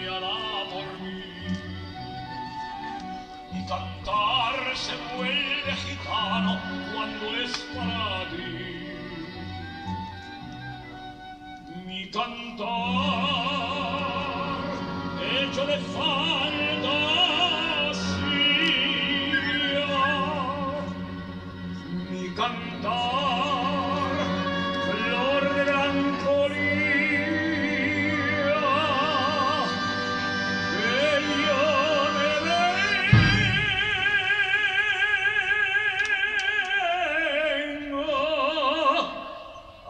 hará por mí. Mi cantar se vuelve gitano cuando es para ti. Mi cantar hecho de fantasía, mi cantar flor de melancolía, que yo me vengo a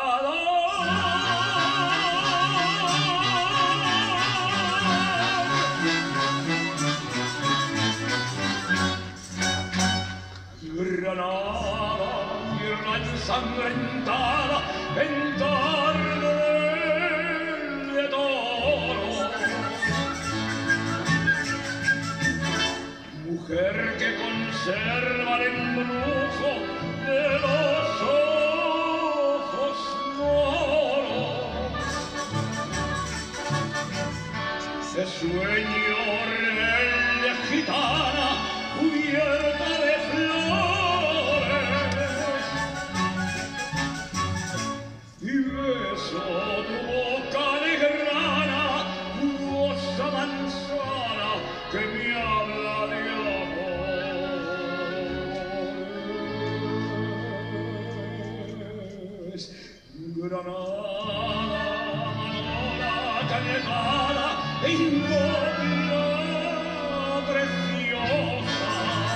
Granada, tierra ensangrentada, en tarde de toro. Mujer que conserva el embrujo de los ojos moros. De sueño rebelde gitana, cubierta de flores, y beso tu boca negrana, jugosa manzana que me habla de amores. Granada, Manolá, cañetada, inmóvil, preciosa.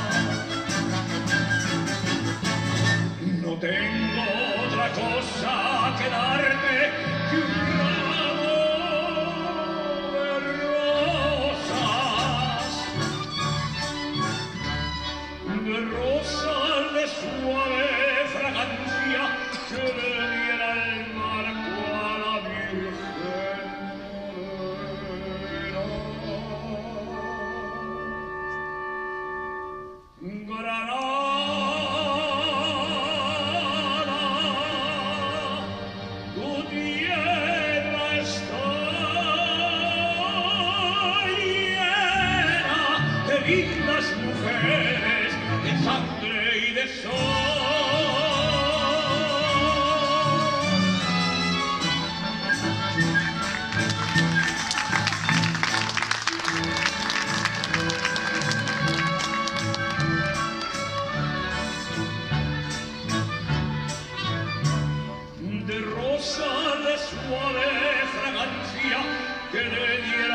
No tengo otra cosa que darte que un ramo de rosas de suave fragancia que le diera el marco a la Virgen Morena. Lindas mujeres de sangre y de de rosa de suave fragancia que le diera